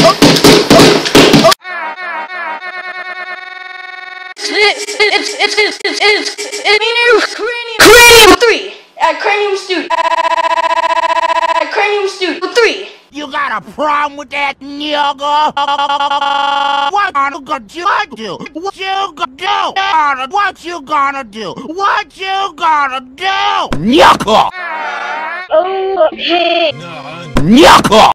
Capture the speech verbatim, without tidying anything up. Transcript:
It's it's it's it's it's it's it's Cranium Cranium three at Cranium Studio at Cranium Studio three. You got a problem with that, nigga? What you gonna do? What you gonna do? What you gonna do? What you gonna do? Nigga! Oh, hey. Nigga!